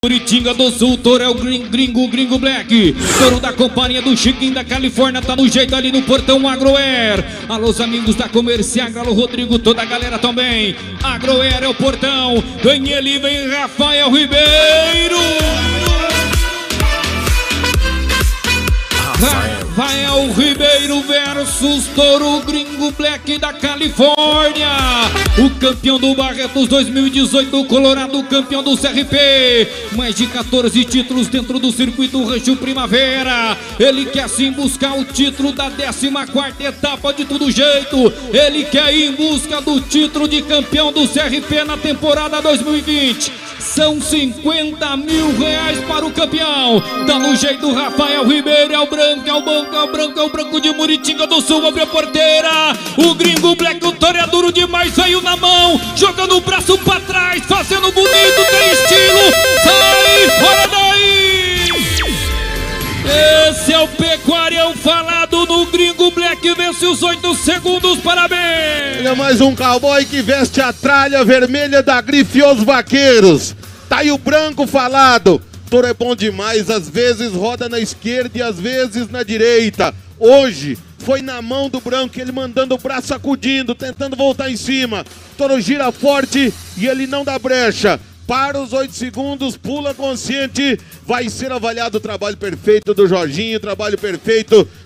Muritinga do Sul, touro é o Gringo Black. Touro da companhia do Chiquinho da Califórnia, tá no jeito ali no portão Agroair. Alô, os amigos da Comercial, alô, Rodrigo, toda a galera também. Agroair é o portão. Vem ele, vem Rafael Ribeiro. Rafael Ribeiro versus Touro Gringo Black da Califórnia. O campeão do Barretos 2018, Colorado, campeão do CRP. Mais de 14 títulos dentro do circuito Rancho Primavera. Ele quer sim buscar o título da 14ª etapa de todo jeito. Ele quer ir em busca do título de campeão do CRP na temporada 2020. São 50 mil reais para o campeão. Tá no jeito Rafael Ribeiro, é o branco, é o branco, é o branco, é o branco de Muritinga do Sul, abre a porteira. O Gringo Black, o touro é duro demais, veio na mão, jogando o braço pra trás, fazendo bonito, tem estilo. Sai fora daí! Esse é o pecuarião falado no Gringo Black, vence os 8 segundos, parabéns! Olha mais um cowboy que veste a tralha vermelha da grife Os Vaqueiros. Tá aí o branco falado. Touro é bom demais, às vezes roda na esquerda e às vezes na direita. Hoje foi na mão do branco, ele mandando o braço sacudindo, tentando voltar em cima. Touro gira forte e ele não dá brecha. Para os 8 segundos, pula consciente. Vai ser avaliado o trabalho perfeito do Jorginho, trabalho perfeito